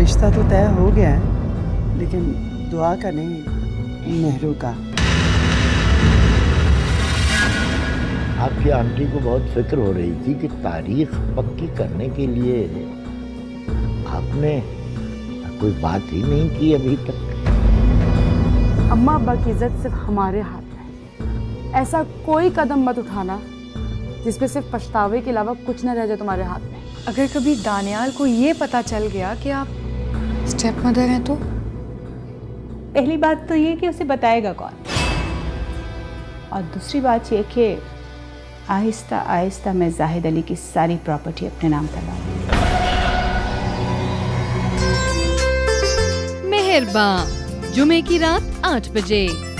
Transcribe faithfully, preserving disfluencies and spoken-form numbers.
रिश्ता तो तय हो गया है, लेकिन दुआ का नहीं, मेहरू का। आपकी आंटी को बहुत फिक्र हो रही थी कि तारीख पक्की करने के लिए आपने कोई बात ही नहीं की अभी तक। अम्मा अब्बा की इज्जत सिर्फ हमारे हाथ में है। ऐसा कोई कदम मत उठाना जिसपे सिर्फ पछतावे के अलावा कुछ न रह जाए तुम्हारे हाथ में। अगर कभी दानियाल को ये पता चल गया कि आप स्टेप मदर हैं तो? पहली बात तो ये कि उसे बताएगा कौन, और दूसरी बात ये कि आहिस्ता आहिस्ता मैं जाहिद अली की सारी प्रॉपर्टी अपने नाम करवा दूंगी। मेहरबान, जुमे की रात आठ बजे।